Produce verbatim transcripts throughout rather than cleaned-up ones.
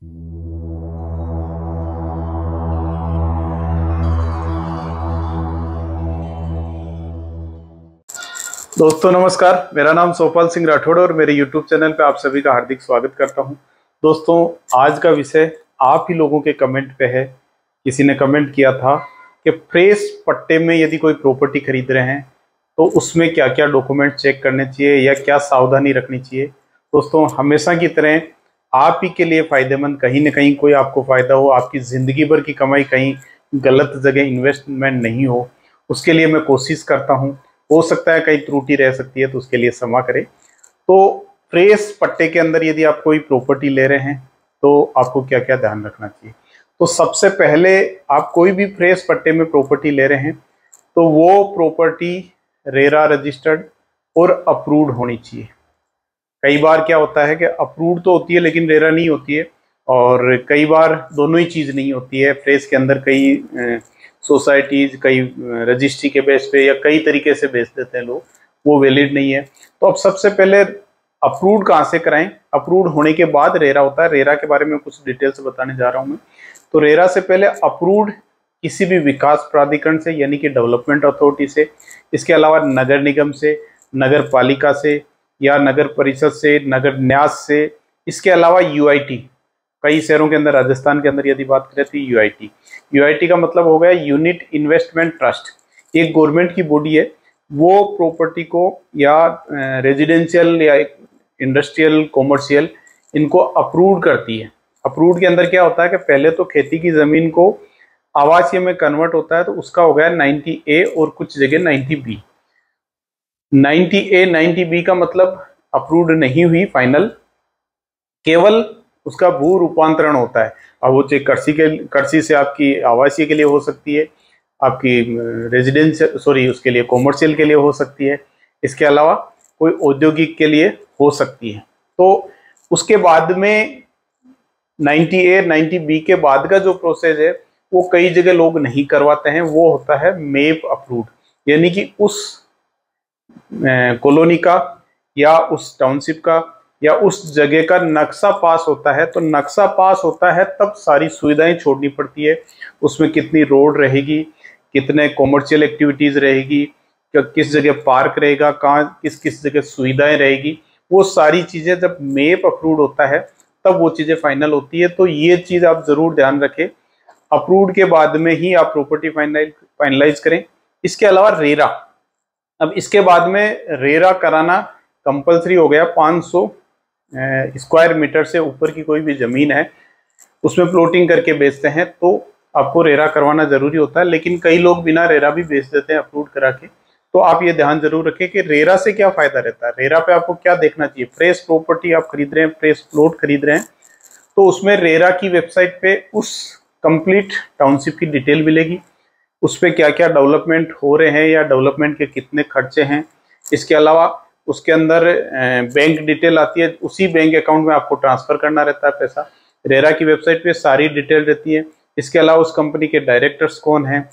दोस्तों नमस्कार, मेरा नाम सोपाल सिंह राठौड़ और मेरे यूट्यूब चैनल पे आप सभी का हार्दिक स्वागत करता हूं। दोस्तों आज का विषय आप ही लोगों के कमेंट पे है। किसी ने कमेंट किया था कि फ्रेश पट्टे में यदि कोई प्रॉपर्टी खरीद रहे हैं तो उसमें क्या क्या डॉक्यूमेंट चेक करने चाहिए या क्या सावधानी रखनी चाहिए। दोस्तों हमेशा की तरह आप ही के लिए फायदेमंद, कहीं ना कहीं कोई आपको फायदा हो, आपकी जिंदगी भर की कमाई कहीं गलत जगह इन्वेस्टमेंट नहीं हो, उसके लिए मैं कोशिश करता हूँ। हो सकता है कहीं त्रुटि रह सकती है तो उसके लिए क्षमा करें। तो फ्रेश पट्टे के अंदर यदि आप कोई प्रॉपर्टी ले रहे हैं तो आपको क्या क्या ध्यान रखना चाहिए। तो सबसे पहले आप कोई भी फ्रेश पट्टे में प्रॉपर्टी ले रहे हैं तो वो प्रॉपर्टी रेरा रजिस्टर्ड और अप्रूव्ड होनी चाहिए। कई बार क्या होता है कि अप्रूव्ड तो होती है लेकिन रेरा नहीं होती है, और कई बार दोनों ही चीज़ नहीं होती है। फ्रेश के अंदर कई सोसाइटीज, कई रजिस्ट्री के बेस पे या कई तरीके से बेच देते हैं लोग, वो वैलिड नहीं है। तो अब सबसे पहले अप्रूव्ड कहाँ से कराएं। अप्रूव्ड होने के बाद रेरा होता है। रेरा के बारे में कुछ डिटेल्स बताने जा रहा हूँ मैं। तो रेरा से पहले अप्रूव्ड किसी भी विकास प्राधिकरण से यानी कि डेवलपमेंट अथॉरिटी से, इसके अलावा नगर निगम से, नगर पालिका से या नगर परिषद से, नगर न्यास से, इसके अलावा यूआईटी। कई शहरों के अंदर, राजस्थान के अंदर यदि बात करें तो यूआईटी यूआईटी का मतलब हो गया यूनिट इन्वेस्टमेंट ट्रस्ट। एक गवर्नमेंट की बॉडी है, वो प्रॉपर्टी को या रेजिडेंशियल या इंडस्ट्रियल, कॉमर्शियल, इनको अप्रूव करती है। अप्रूव्ड के अंदर क्या होता है कि पहले तो खेती की जमीन को आवासीय में कन्वर्ट होता है, तो उसका हो गया नाइन्टी ए और कुछ जगह ninety B. Ninety A ninety B का मतलब अप्रूव्ड नहीं हुई फाइनल, केवल उसका भू रूपांतरण होता है। अब वो चाहे कृषि के कृषि से आपकी आवासीय के लिए हो सकती है, आपकी रेजिडेंशियल सॉरी उसके लिए कॉमर्शियल के लिए हो सकती है, इसके अलावा कोई औद्योगिक के लिए हो सकती है। तो उसके बाद में नाइन्टी ए नाइन्टी बी के बाद का जो प्रोसेस है वो कई जगह लोग नहीं करवाते हैं। वो होता है मेप अप्रूव्ड, यानी कि उस कॉलोनी का या उस टाउनशिप का या उस जगह का नक्शा पास होता है। तो नक्शा पास होता है तब सारी सुविधाएं छोड़नी पड़ती है। उसमें कितनी रोड रहेगी, कितने कॉमर्शियल एक्टिविटीज रहेगी, किस जगह पार्क रहेगा, कहाँ किस किस जगह सुविधाएं रहेगी, वो सारी चीजें जब मेप अप्रूव्ड होता है तब वो चीजें फाइनल होती है। तो ये चीज आप जरूर ध्यान रखें, अप्रूव्ड के बाद में ही आप प्रॉपर्टी फाइनलाइज फाइनलाइज करें। इसके अलावा रेरा, अब इसके बाद में रेरा कराना कंपलसरी हो गया। पाँच सौ स्क्वायर मीटर से ऊपर की कोई भी जमीन है, उसमें प्लॉटिंग करके बेचते हैं तो आपको रेरा करवाना जरूरी होता है। लेकिन कई लोग बिना रेरा भी बेच देते हैं अप्रूव करा के। तो आप ये ध्यान जरूर रखें कि रेरा से क्या फायदा रहता है। रेरा पे आपको क्या देखना चाहिए। फ्रेश प्रॉपर्टी आप खरीद रहे हैं, फ्रेश प्लॉट खरीद रहे हैं, तो उसमें रेरा की वेबसाइट पे उस कंप्लीट टाउनशिप की डिटेल मिलेगी। उस पर क्या क्या डेवलपमेंट हो रहे हैं या डेवलपमेंट के कितने खर्चे हैं। इसके अलावा उसके अंदर बैंक डिटेल आती है, उसी बैंक अकाउंट में आपको ट्रांसफर करना रहता है पैसा। रेरा की वेबसाइट पे सारी डिटेल रहती है। इसके अलावा उस कंपनी के डायरेक्टर्स कौन हैं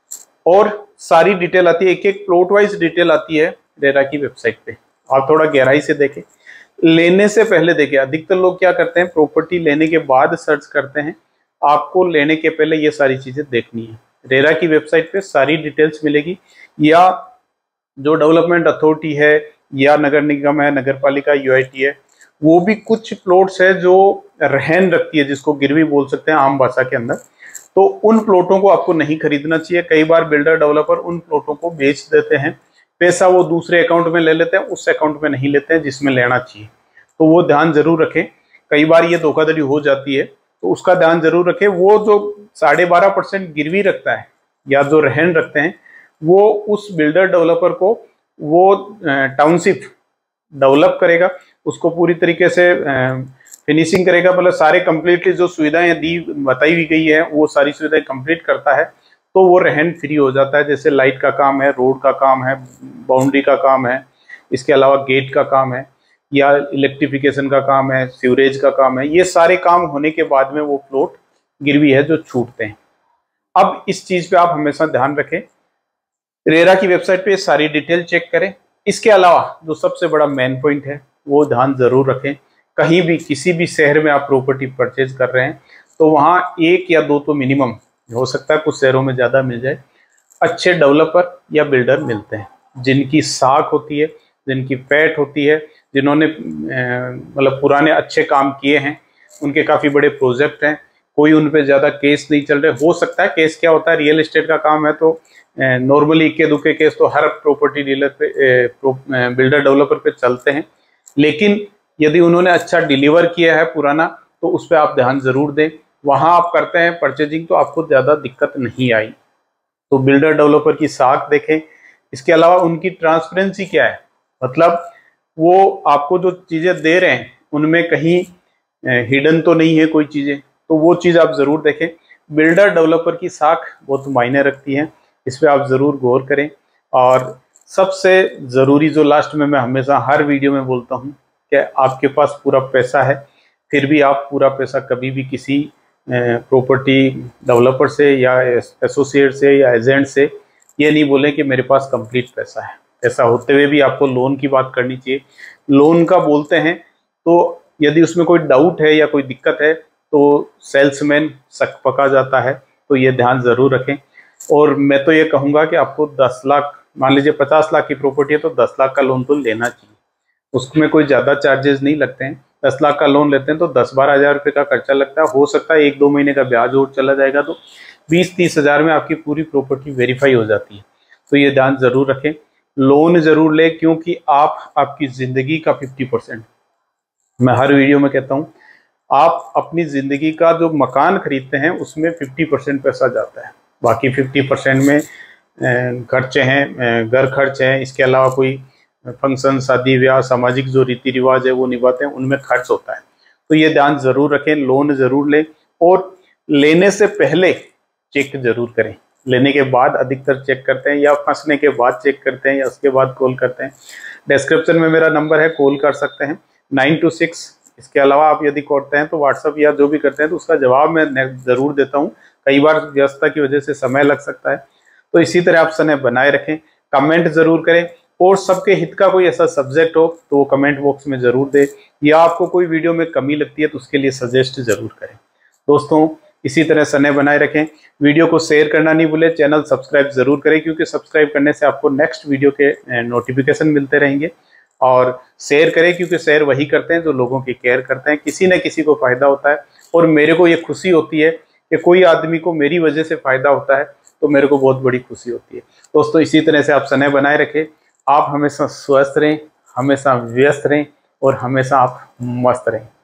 और सारी डिटेल आती है, एक एक प्लॉट वाइज डिटेल आती है रेरा की वेबसाइट पे। आप थोड़ा गहराई से देखें, लेने से पहले देखें। अधिकतर लोग क्या करते हैं, प्रॉपर्टी लेने के बाद सर्च करते हैं। आपको लेने के पहले ये सारी चीजें देखनी है। रेरा की वेबसाइट पे सारी डिटेल्स मिलेगी, या जो डेवलपमेंट अथॉरिटी है या नगर निगम है, नगर पालिका, यूआईटी है, वो भी कुछ प्लॉट्स है जो रहन रखती है, जिसको गिरवी बोल सकते हैं आम भाषा के अंदर। तो उन प्लॉटों को आपको नहीं खरीदना चाहिए। कई बार बिल्डर डेवलपर उन प्लॉटों को बेच देते हैं, पैसा वो दूसरे अकाउंट में ले लेते हैं, उस अकाउंट में नहीं लेते हैं जिसमें लेना चाहिए। तो वो ध्यान जरूर रखें। कई बार ये धोखाधड़ी हो जाती है, तो उसका ध्यान जरूर रखें। वो जो साढ़े बारह परसेंट गिरवी रखता है या जो रहन रखते हैं, वो उस बिल्डर डेवलपर को वो टाउनशिप डेवलप करेगा, उसको पूरी तरीके से फिनिशिंग करेगा, मतलब सारे कंप्लीटली जो सुविधाएं दी बताई हुई गई है वो सारी सुविधाएं कंप्लीट करता है, तो वो रहन फ्री हो जाता है। जैसे लाइट का काम है, रोड का काम है, बाउंड्री का काम है, इसके अलावा गेट का काम है, या इलेक्ट्रिफिकेशन का काम है, सीवरेज का काम है। ये सारे काम होने के बाद में वो प्लॉट गिरवी है जो छूटते हैं। अब इस चीज पे आप हमेशा ध्यान रखें, रेरा की वेबसाइट पे सारी डिटेल चेक करें। इसके अलावा जो सबसे बड़ा मेन पॉइंट है वो ध्यान जरूर रखें, कहीं भी किसी भी शहर में आप प्रॉपर्टी परचेज कर रहे हैं तो वहाँ एक या दो तो मिनिमम, हो सकता है कुछ शहरों में ज़्यादा मिल जाए, अच्छे डेवलपर या बिल्डर मिलते हैं जिनकी साख होती है, जिनकी पैठ होती है, जिन्होंने मतलब पुराने अच्छे काम किए हैं, उनके काफ़ी बड़े प्रोजेक्ट हैं, कोई उन पे ज़्यादा केस नहीं चल रहे। हो सकता है केस क्या होता है, रियल एस्टेट का काम है तो नॉर्मली इक्के दुक्के केस तो हर प्रॉपर्टी डीलर पे बिल्डर डेवलपर पे चलते हैं, लेकिन यदि उन्होंने अच्छा डिलीवर किया है पुराना तो उस पर आप ध्यान ज़रूर दें। वहाँ आप करते हैं परचेजिंग तो आपको ज़्यादा दिक्कत नहीं आई। तो बिल्डर डेवलपर की साख देखें। इसके अलावा उनकी ट्रांसपेरेंसी क्या है, मतलब वो आपको जो चीज़ें दे रहे हैं उनमें कहीं हिडन तो नहीं है कोई चीज़ें, तो वो चीज़ आप ज़रूर देखें। बिल्डर डेवलपर की साख बहुत मायने रखती है, इस पर आप ज़रूर गौर करें। और सबसे ज़रूरी जो लास्ट में मैं हमेशा हर वीडियो में बोलता हूँ कि आपके पास पूरा पैसा है, फिर भी आप पूरा पैसा कभी भी किसी प्रॉपर्टी डेवलपर से या एसोसिएट से या एजेंट से ये नहीं बोलें कि मेरे पास कंप्लीट पैसा है। ऐसा होते हुए भी आपको लोन की बात करनी चाहिए। लोन का बोलते हैं तो यदि उसमें कोई डाउट है या कोई दिक्कत है तो सेल्समैन शक पका जाता है, तो ये ध्यान ज़रूर रखें। और मैं तो ये कहूँगा कि आपको दस लाख, मान लीजिए पचास लाख की प्रॉपर्टी है तो दस लाख का लोन तो लेना चाहिए, उसमें कोई ज़्यादा चार्जेस नहीं लगते हैं। दस लाख का लोन लेते हैं तो दस बारह हज़ार रुपये का खर्चा लगता है, हो सकता है एक दो महीने का ब्याज और चला जाएगा, तो बीस तीस हज़ार में आपकी पूरी प्रॉपर्टी वेरीफाई हो जाती है। तो ये ध्यान ज़रूर रखें, लोन ज़रूर लें, क्योंकि आप आपकी ज़िंदगी का फिफ्टी परसेंट, मैं हर वीडियो में कहता हूँ, आप अपनी ज़िंदगी का जो मकान खरीदते हैं उसमें फिफ्टी परसेंट पैसा जाता है, बाकी फिफ्टी परसेंट में खर्चे हैं, घर खर्च हैं, इसके अलावा कोई फंक्शन, शादी ब्याह, सामाजिक जो रीति रिवाज है वो निभाते हैं, उनमें खर्च होता है। तो ये ध्यान ज़रूर रखें, लोन ज़रूर लें और लेने से पहले चेक ज़रूर करें। लेने के बाद अधिकतर चेक करते हैं या फंसने के बाद चेक करते हैं या उसके बाद कॉल करते हैं। डिस्क्रिप्शन में मेरा नंबर है, कॉल कर सकते हैं नाइन टू सिक्स। इसके अलावा आप यदि करते हैं तो व्हाट्सअप या जो भी करते हैं तो उसका जवाब मैं ज़रूर देता हूँ, कई बार व्यस्तता की वजह से समय लग सकता है। तो इसी तरह आप समय बनाए रखें, कमेंट ज़रूर करें और सबके हित का कोई ऐसा सब्जेक्ट हो तो वो कमेंट बॉक्स में ज़रूर दें, या आपको कोई वीडियो में कमी लगती है तो उसके लिए सजेस्ट ज़रूर करें। दोस्तों इसी तरह समय बनाए रखें, वीडियो को शेयर करना नहीं भूलें, चैनल सब्सक्राइब ज़रूर करें क्योंकि सब्सक्राइब करने से आपको नेक्स्ट वीडियो के नोटिफिकेशन मिलते रहेंगे। और शेयर करें क्योंकि शेयर वही करते हैं जो लोगों की केयर करते हैं, किसी न किसी को फ़ायदा होता है और मेरे को ये खुशी होती है कि कोई आदमी को मेरी वजह से फ़ायदा होता है, तो मेरे को बहुत बड़ी खुशी होती है। दोस्तों इसी तरह से आप समय बनाए रखें, आप हमेशा स्वस्थ रहें, हमेशा व्यस्त रहें और हमेशा आप मस्त रहें।